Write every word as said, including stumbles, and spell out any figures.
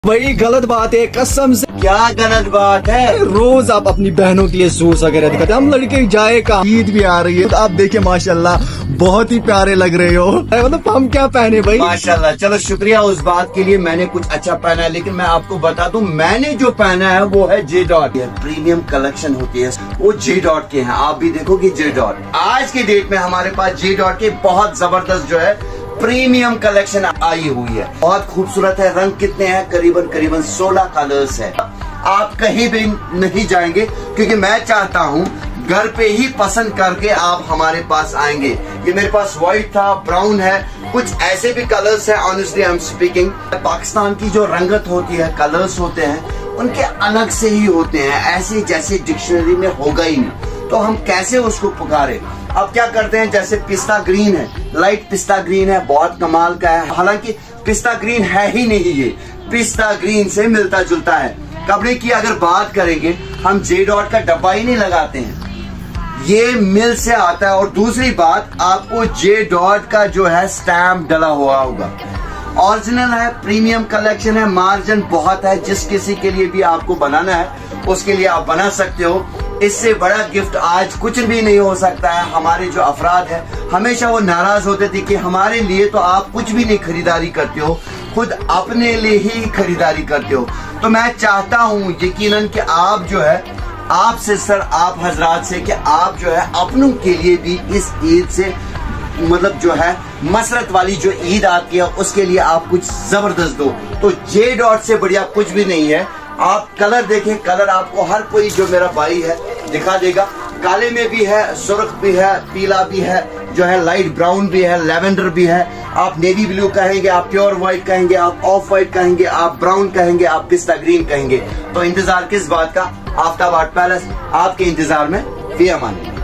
क्या गलत बात है? रोज आप अपनी बहनों के लिए सूट्स वगैरह दिखाते, हम लड़के जाए का। ईद भी आ रही है तो आप देखिए माशाल्लाह बहुत ही प्यारे लग रहे हो। मतलब हम क्या पहने भाई? माशाल्लाह, चलो शुक्रिया उस बात के लिए। मैंने कुछ अच्छा पहना है, लेकिन मैं आपको बता दूं मैंने जो पहना है वो है जे डॉट। प्रीमियम कलेक्शन होती है वो जे डॉट के हैं। आप भी देखोगे जे डॉट। आज के डेट में हमारे पास जे डॉट के बहुत जबरदस्त जो है प्रीमियम कलेक्शन आई हुई है। बहुत खूबसूरत है। रंग कितने हैं? करीबन करीबन सोलह कलर्स है। आप कहीं भी नहीं जाएंगे क्योंकि मैं चाहता हूँ घर पे ही पसंद करके आप हमारे पास आएंगे। ये मेरे पास व्हाइट था, ब्राउन है, कुछ ऐसे भी कलर्स है। Honestly I am speaking, Pakistan की जो रंगत होती है, कलर्स होते हैं उनके अलग से ही होते हैं, ऐसे जैसे डिक्शनरी में होगा ही नहीं। तो हम कैसे उसको पुकारे? अब क्या करते हैं, जैसे पिस्ता ग्रीन है, लाइट पिस्ता ग्रीन है, बहुत कमाल का है। हालांकि पिस्ता ग्रीन है ही नहीं, ये पिस्ता ग्रीन से मिलता जुलता है। कपड़े की अगर बात करेंगे, हम जे डॉट का डब्बा ही नहीं लगाते हैं, ये मिल से आता है। और दूसरी बात, आपको जे डॉट का जो है स्टैम्प डला हुआ होगा। ओरिजिनल है, प्रीमियम कलेक्शन है, मार्जिन बहुत है। जिस किसी के लिए भी आपको बनाना है उसके लिए आप बना सकते हो। इससे बड़ा गिफ्ट आज कुछ भी नहीं हो सकता है। हमारे जो अफराद है हमेशा वो नाराज होते थे कि हमारे लिए तो आप कुछ भी नहीं खरीदारी करते हो, खुद अपने लिए ही खरीदारी करते हो। तो मैं चाहता हूँ यकीनन कि आप जो है, आपसे सर, आप हजरात से, कि आप जो है अपनों के लिए भी इस ईद से, मतलब जो है मसरत वाली जो ईद आती है उसके लिए आप कुछ जबरदस्त दो। तो जे डॉट से बढ़िया कुछ भी नहीं है। आप कलर देखें, कलर आपको हर कोई जो मेरा भाई है दिखा देगा। काले में भी है, सुर्ख भी है, पीला भी है, जो है लाइट ब्राउन भी है, लेवेंडर भी है। आप नेवी ब्लू कहेंगे, आप प्योर व्हाइट कहेंगे, आप ऑफ व्हाइट कहेंगे, आप ब्राउन कहेंगे, आप पिस्ता ग्रीन कहेंगे। तो इंतजार किस बात का? आफ्ताब आर्ट पैलेस आपके इंतजार में। फी अमान।